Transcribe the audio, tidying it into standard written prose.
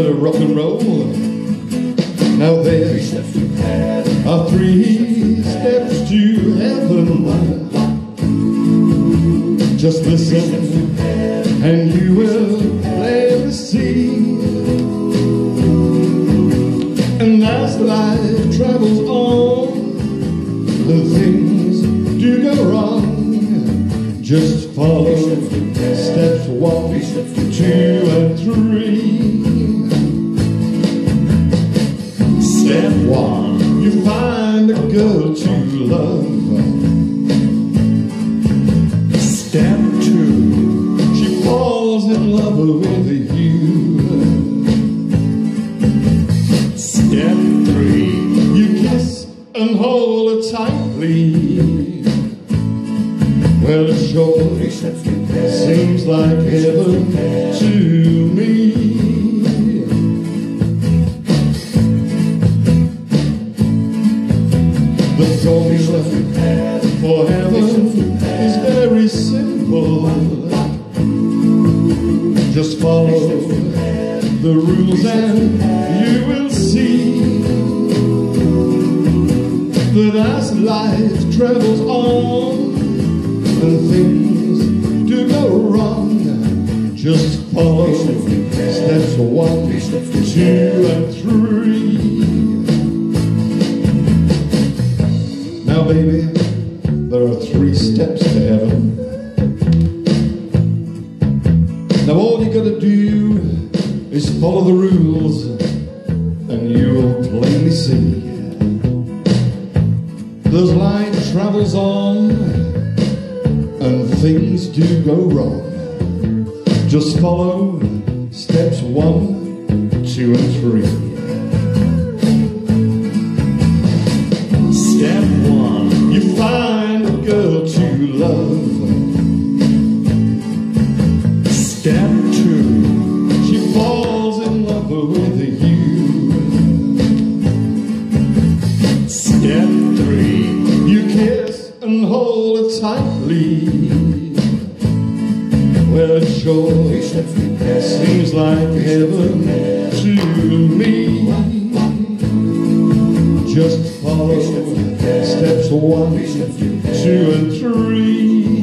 to rock and roll. Now there are 3 steps to heaven. Just listen and you will plainly see. And as life travels on and things do go wrong, just follow steps 1, 2, and 3. Step 1, you find a girl to love. Step 2, she falls in love with you. Step 3, you kiss and hold her tightly. Well, it sure seems like heaven to me. The formula for heaven is very simple. Just follow the rules and you will see that as life travels on and things do go wrong, just follow steps 1, 2, and 3. Now baby, there are 3 steps to heaven. Now all you gotta do is follow the rules and you'll plainly see. As life travels on and things do go wrong, just follow steps 1, 2, and 3. Step 1, you find a girl to love. Step 2, she falls in love with you. Step 3, you kiss and hold her tightly. Well, it sure seems like heaven to me. Just follow steps 1, 2, and 3.